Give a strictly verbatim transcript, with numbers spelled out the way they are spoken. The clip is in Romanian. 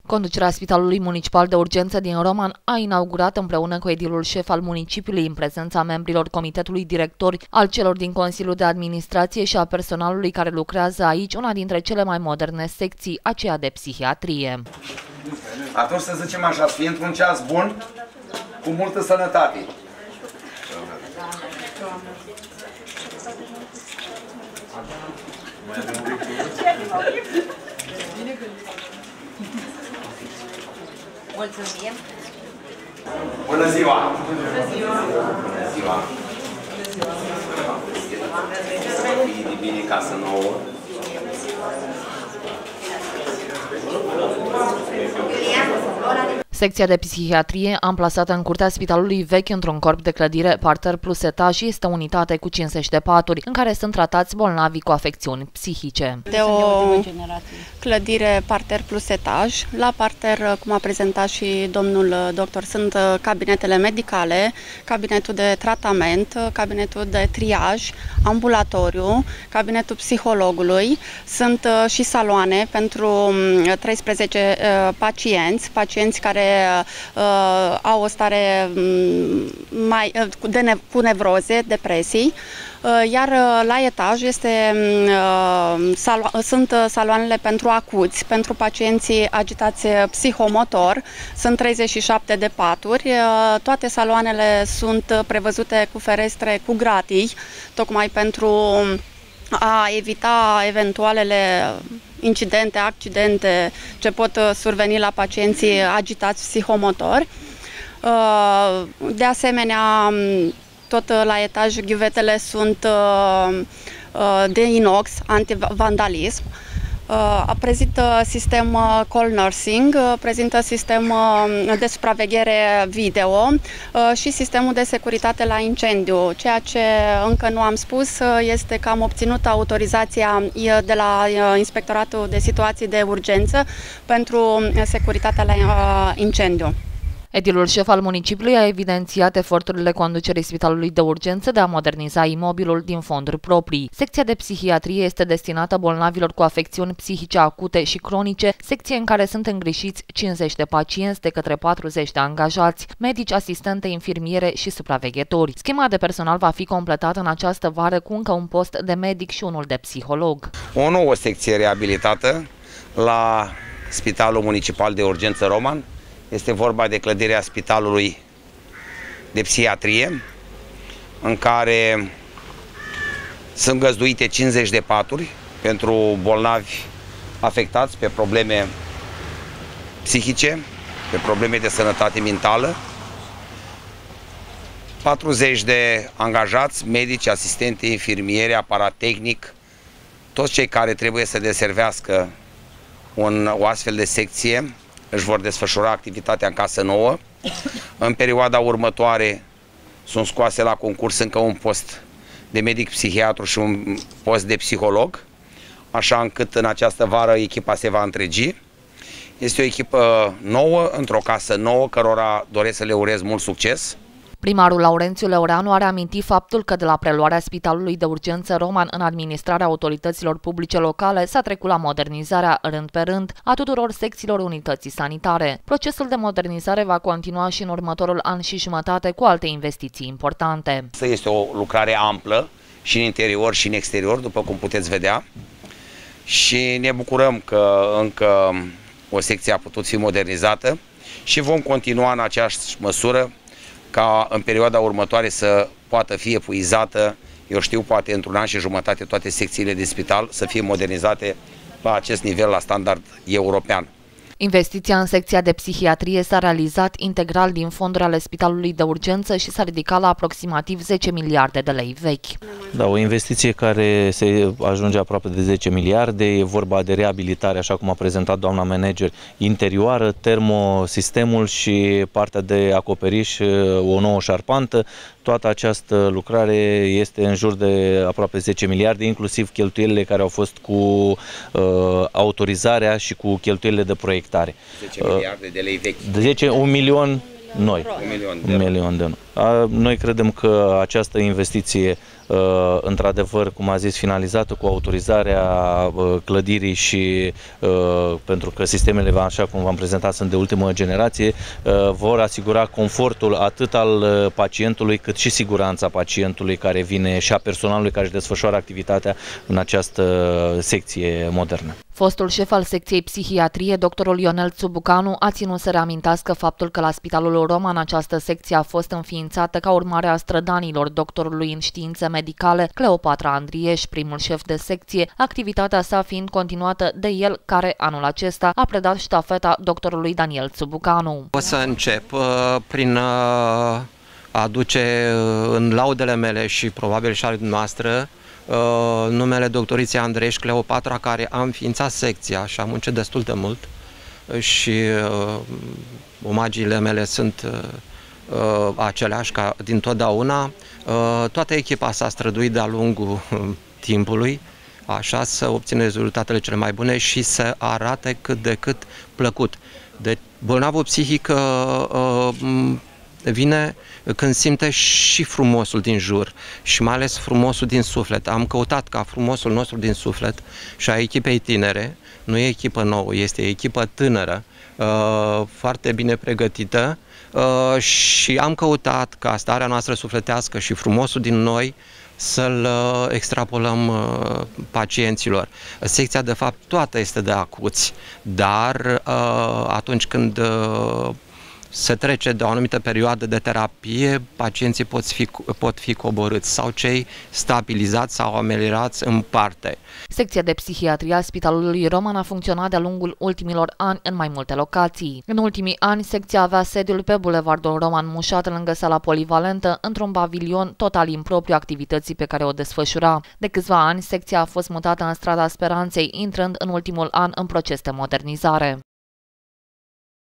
Conducerea Spitalului Municipal de Urgență din Roman a inaugurat împreună cu edilul șef al municipiului, în prezența membrilor comitetului directori, al celor din Consiliul de Administrație și a personalului care lucrează aici, una dintre cele mai moderne secții, aceea de psihiatrie. Atunci să zicem așa, să fie într-un ceas bun, cu multă sănătate. Mulțumim! Bună ziua! Bună ziua! Bună ziua! Să fie de bine casă nouă. Secția de psihiatrie, amplasată în curtea spitalului vechi într-un corp de clădire parter plus etaj, este o unitate cu cincizeci de paturi, în care sunt tratați bolnavi cu afecțiuni psihice. De o clădire parter plus etaj. La parter, cum a prezentat și domnul doctor, sunt cabinetele medicale, cabinetul de tratament, cabinetul de triaj, ambulatoriu, cabinetul psihologului. Sunt și saloane pentru treisprezece pacienți, pacienți care uh, au o stare mai, uh, de ne, cu nevroze, depresii, uh, iar uh, la etaj este, uh, salo sunt uh, saloanele pentru acuți, pentru pacienții agitați psihomotor, sunt treizeci și șapte de paturi, uh, toate saloanele sunt prevăzute cu ferestre cu gratii, tocmai pentru a evita eventualele incidente, accidente ce pot surveni la pacienții agitați psihomotori. De asemenea, tot la etaj ghiuvetele sunt de inox, antivandalism. Prezintă sistem call nursing, prezintă sistem de supraveghere video și sistemul de securitate la incendiu. Ceea ce încă nu am spus este că am obținut autorizația de la Inspectoratul de Situații de Urgență pentru securitatea la incendiu. Edilul șef al municipiului a evidențiat eforturile conducerii Spitalului de Urgență de a moderniza imobilul din fonduri proprii. Secția de psihiatrie este destinată bolnavilor cu afecțiuni psihice acute și cronice, secție în care sunt îngrijiți cincizeci de pacienți de către patruzeci de angajați, medici, asistente, infirmiere și supraveghetori. Schema de personal va fi completată în această vară cu încă un post de medic și unul de psiholog. O nouă secție reabilitată la Spitalul Municipal de Urgență Roman. Este vorba de clădirea Spitalului de Psihiatrie, în care sunt găzduite cincizeci de paturi pentru bolnavi afectați pe probleme psihice, pe probleme de sănătate mentală, patruzeci de angajați, medici, asistente, infirmiere, aparat tehnic, toți cei care trebuie să deservească un, o astfel de secție își vor desfășura activitatea în casă nouă. În perioada următoare sunt scoase la concurs încă un post de medic psihiatru și un post de psiholog, așa încât în această vară echipa se va întregi. Este o echipă nouă, într-o casă nouă, cărora doresc să le urez mult succes. Primarul Laurențiu Leoreanu a reamintit faptul că de la preluarea Spitalului de Urgență Roman în administrarea autorităților publice locale s-a trecut la modernizarea rând pe rând a tuturor secțiilor unității sanitare. Procesul de modernizare va continua și în următorul an și jumătate cu alte investiții importante. Este o lucrare amplă și în interior și în exterior, după cum puteți vedea, și ne bucurăm că încă o secție a putut fi modernizată și vom continua în aceeași măsură ca în perioada următoare să poată fi epuizată, eu știu, poate într-un an și jumătate toate secțiile de spital să fie modernizate la acest nivel, la standard european. Investiția în secția de psihiatrie s-a realizat integral din fonduri ale Spitalului de Urgență și s-a ridicat la aproximativ zece miliarde de lei vechi. Da, o investiție care se ajunge aproape de zece miliarde, e vorba de reabilitare, așa cum a prezentat doamna manager, interioară, termosistemul și partea de acoperiș, o nouă șarpantă. Toată această lucrare este în jur de aproape zece miliarde, inclusiv cheltuielile care au fost cu uh, autorizarea și cu cheltuielile de proiectare. zece miliarde de lei vechi. zece, un milion noi. Un milion de, un milion de noi. Noi credem că această investiție, într-adevăr, cum a zis, finalizată cu autorizarea clădirii și pentru că sistemele, așa cum v-am prezentat, sunt de ultimă generație, vor asigura confortul atât al pacientului cât și siguranța pacientului care vine și a personalului care își desfășoară activitatea în această secție modernă. Fostul șef al secției psihiatrie, doctorul Ionel Țubucanu, a ținut să reamintească faptul că la Spitalul Roman această secție a fost înființată ca urmare a strădanilor doctorului în științe medicale Cleopatra Andrieș, primul șef de secție, activitatea sa fiind continuată de el, care anul acesta a predat ștafeta doctorului Daniel Țubucanu. O să încep uh, prin uh, a aduce uh, în laudele mele și probabil și ale noastre Uh, numele doctoriței Andrieș Cleopatra, care a înființat secția și a muncit destul de mult și uh, omagiile mele sunt uh, uh, aceleași ca dintotdeauna. Uh, toată echipa s-a străduit de-a lungul uh, timpului așa să obțină rezultatele cele mai bune și să arate cât de cât plăcut. Deci bolnavul psihic uh, uh, vine când simte și frumosul din jur și mai ales frumosul din suflet. Am căutat ca frumosul nostru din suflet și a echipei tinere, nu e echipă nouă, este echipă tânără, foarte bine pregătită și am căutat ca starea noastră sufletească și frumosul din noi să-l extrapolăm pacienților. Secția, de fapt, toată este de acuți, dar atunci când se trece de o anumită perioadă de terapie, pacienții pot fi, pot fi coborâți sau cei stabilizați sau ameliorați în parte. Secția de psihiatrie a Spitalului Roman a funcționat de-a lungul ultimilor ani în mai multe locații. În ultimii ani, secția avea sediul pe Bulevardul Roman Mușat, lângă sala polivalentă, într-un pavilion total impropriu activității pe care o desfășura. De câțiva ani, secția a fost mutată în strada Speranței, intrând în ultimul an în proces de modernizare.